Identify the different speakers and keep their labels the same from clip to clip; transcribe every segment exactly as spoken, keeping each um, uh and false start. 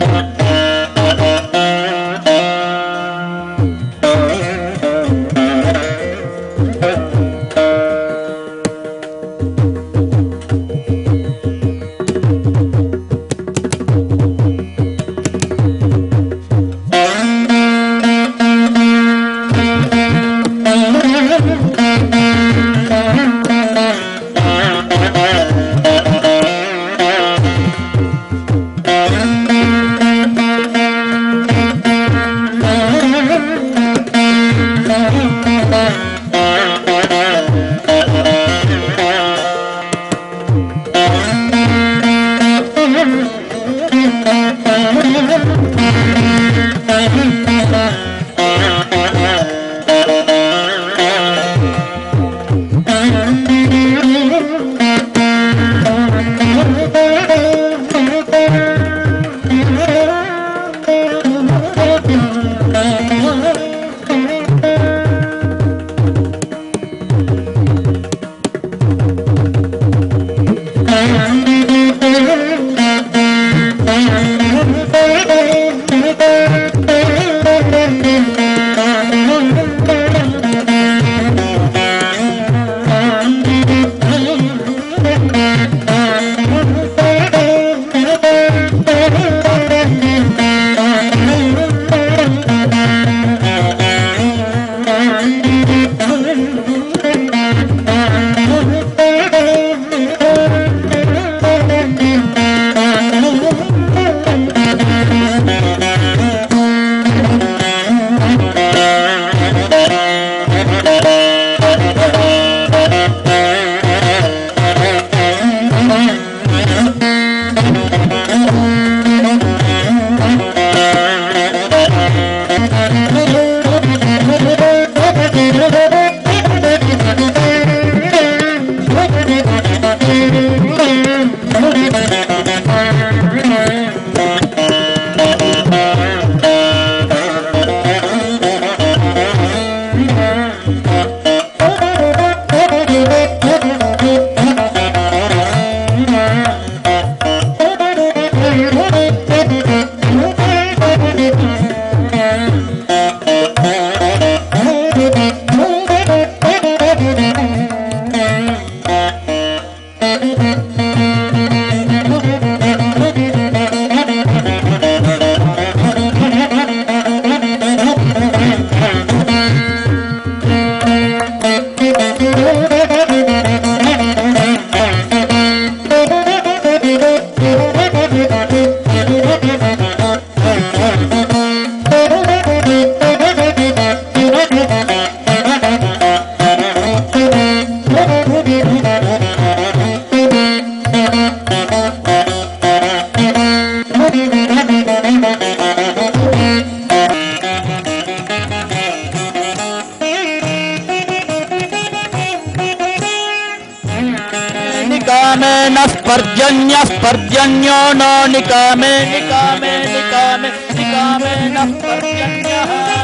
Speaker 1: पर्जन्य पर्जन्यो नो निकामे निकामे निकामे निकामे न पर्जन्य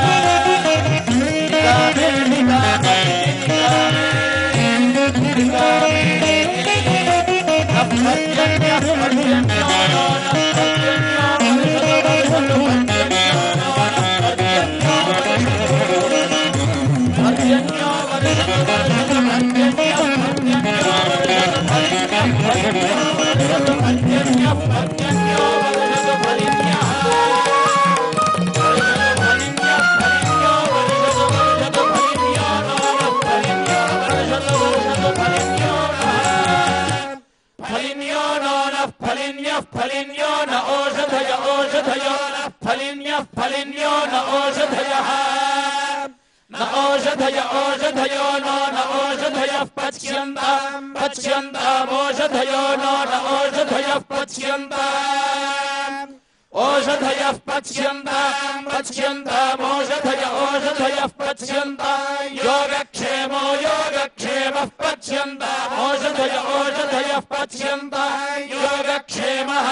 Speaker 1: निकामे निकामे निकामे न पर्जन्य पर्जन्यो नो न पर्जन्यो फलिन्यो न औषधय औषधयो फलिन्य फलिन्यो न औषधयः न औषधय औषधयो नो न औषधयः पच्यन्ताम् पच्यन्तामौषधयो नो न औषधयः पच्यन्ताम् औषधयः पच्यन्ताम् पच्यन्तामौषधय औषधयः पच्यन्ताम् योगक्षेमो योगक्षेमः पच्यन्ताम् औषधय औषधयः पच्यन्ताम् योगक्षेमः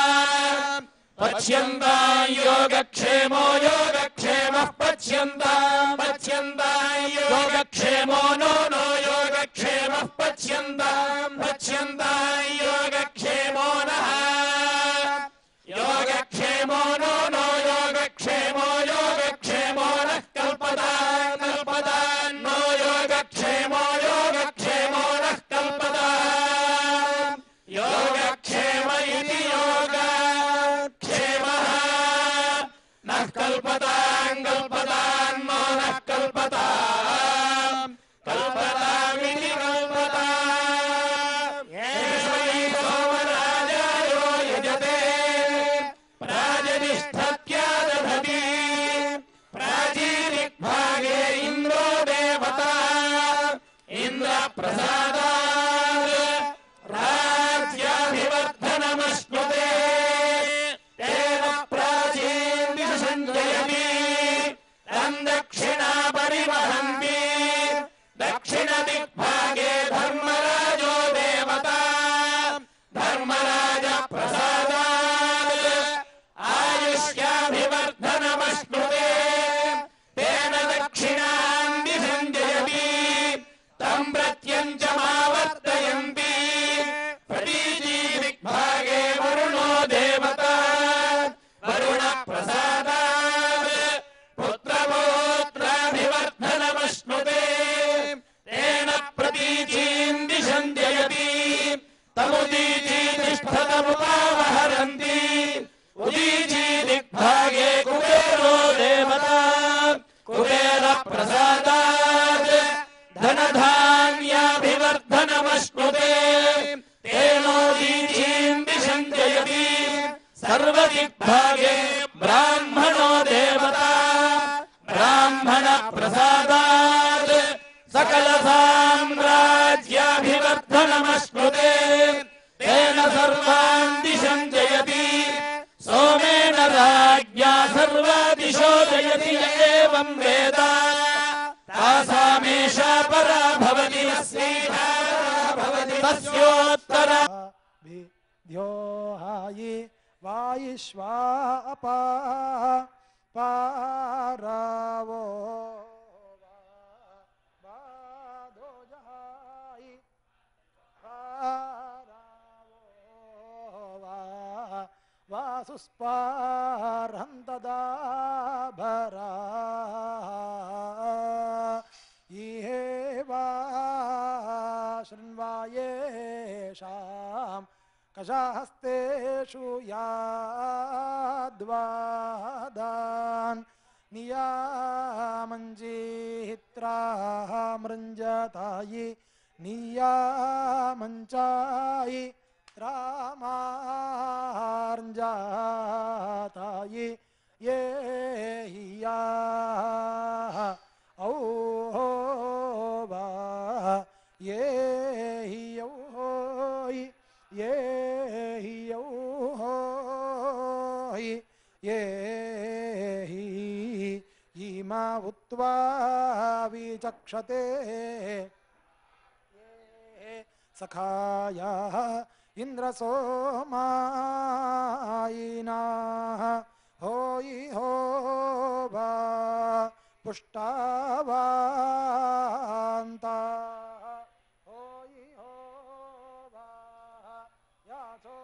Speaker 1: पच्यन्ताम् योगक्षेमो योगक्षेमः पच्यन्ताम् पच्यन्ताम् योगक्षेमो नो नो योगक्षेमः पच्यन्ताम् पच्यन्ताम् योगक्षेमो नः योगक्षेमो भागे ब्राह्मणो देवता ब्राह्मण प्रसादात् सकल साम्राज्याभिवर्धनमश्नुते तेन सर्वान् दिशं जयति सोमेन राज्ञा सर्वा दिशो जयति एवं वेद तासामेषा परा भवति तस्योत्तरा
Speaker 2: विद्योहायि वायुष्वा अपा पारावो वादोजहायि पारावो वासुस्पारहन्तदा भरा इहे वा शृण्वायेषां कषाहस्तेषु याद्वादान् नियामञ्जित्राः मृञ्जतायि नियामञ्चायि रामार्जातायि ये हियाः औवा ये हियौहोयि ये हियौहोयि ये हि इमा उत्वा विचक्षते ये सखायाः इन्द्रसोमायिनाः होयि होवा पुष्टावान्ताः होयि होवा यासो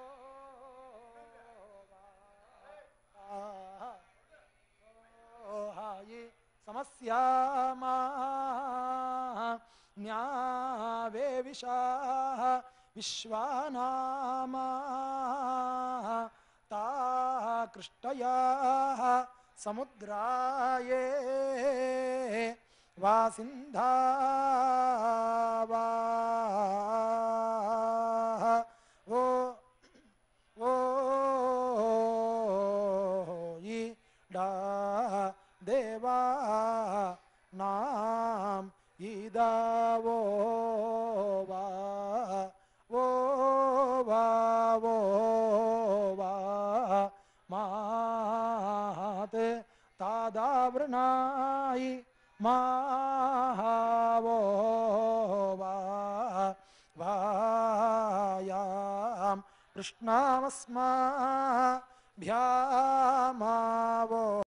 Speaker 2: हायि समस्यामा न्यावे विशाः विश्वानामा ता कृष्टयाः समुद्राये वासिन्धा वा ओ ओ यि डा देवा नाम इदावो वा वो वा वो वा मात तादावृणायि माहावो वा वायां कृष्णामस्माभ्यामावो